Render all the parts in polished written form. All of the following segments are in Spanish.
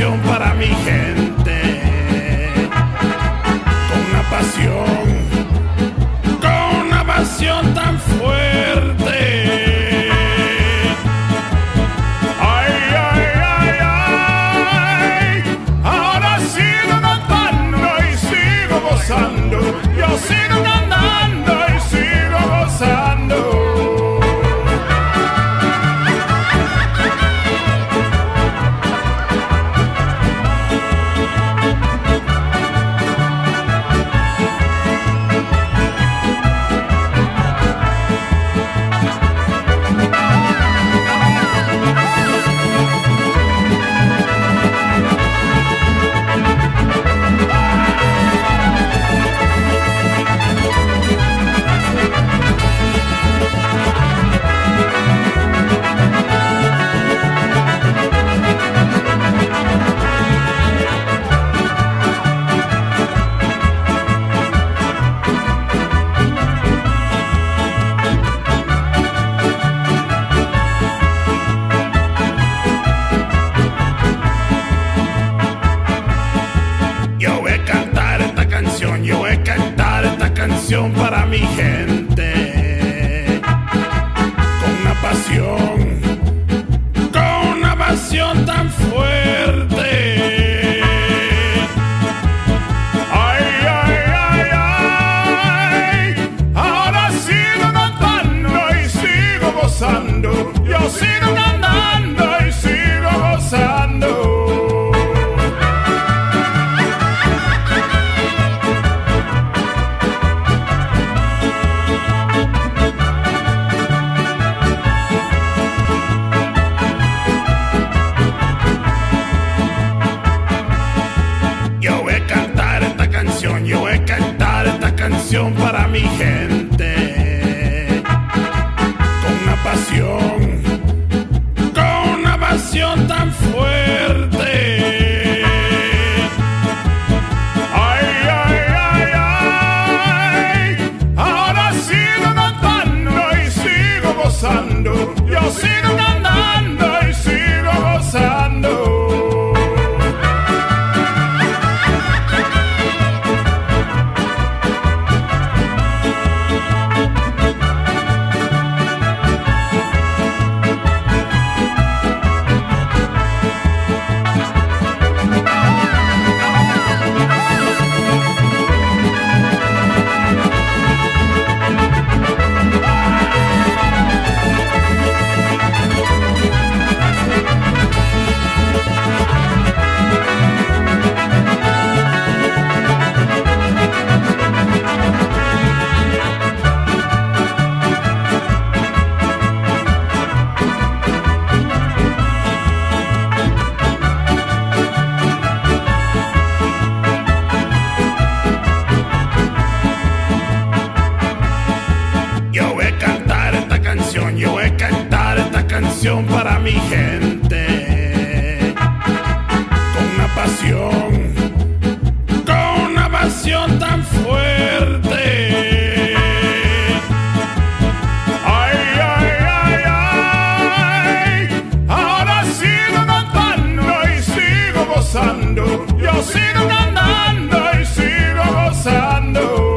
canción para mi gente, con una pasión tan fuerte. Ay, ay, ay, ay, ahora sigo cantando y sigo gozando, yo sigo cantando y sigo gozando. Para mi gente, con una pasión tan fuerte. Ay, ay, ay, ay, ahora sigo cantando y sigo gozando, yo sigo cantando y sigo gozando. Para mi gente, con una pasión tan fuerte. Ay, ay, ay, ay, ahora sigo cantando y sigo gozando, yo sigo cantando y sigo gozando. Para mi gente, con una pasión tan fuerte. Ay, ay, ay, ay, ahora sigo cantando y sigo gozando, yo sigo cantando y sigo gozando.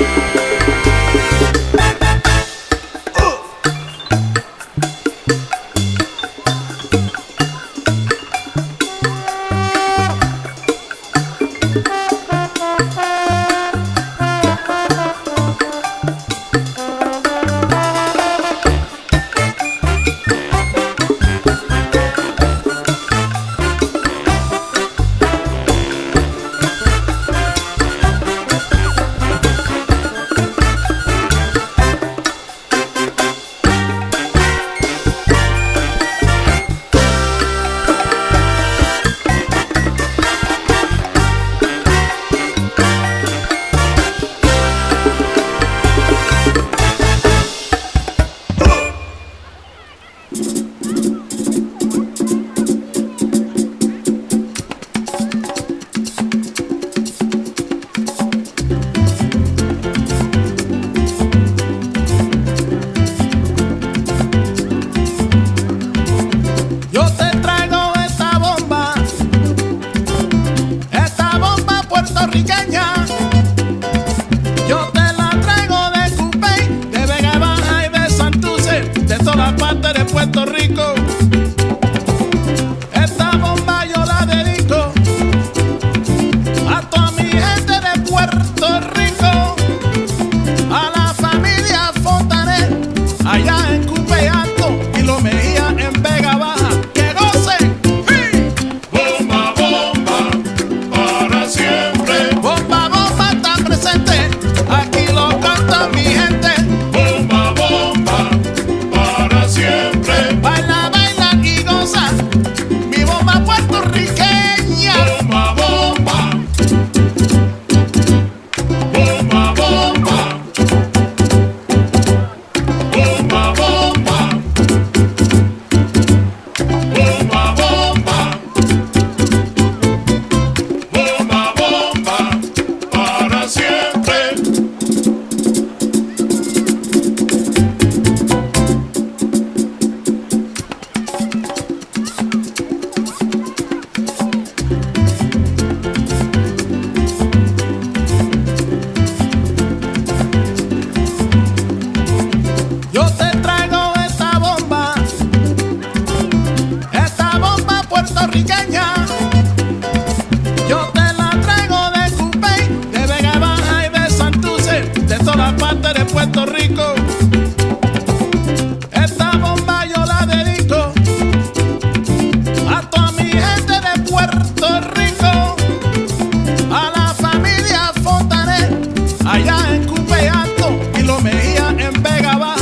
Yo te la traigo de Cupey, de Vega Baja y de Santurce, de todas partes de Puerto Rico. Esta bomba yo la dedico a toda mi gente de Puerto Rico, a la familia Fontanet, allá en Cupey Alto y Los Mejía en Vega Baja. ¡Que gocen! ¡Sí! Bomba, bomba, para siempre. Bomba, bomba está presente, aquí lo canta mi gente. Bomba, bomba, para siempre. Baila, baila y goza, mi bomba puertorriqueña. Bomba, bomba. Bomba, bomba. Bomba, bomba. Bomba, bomba. Bomba, bomba, para siempre. Yo te traigo esta bomba puertorriqueña. Yo te la traigo de Cupey, de Vega Baja y de Santurce, de todas partes de Puerto Rico. Esta bomba yo la dedico a toda mi gente de Puerto Rico, a la familia Fontanet, allá en Cupey Alto y Los Mejía en Vega Baja.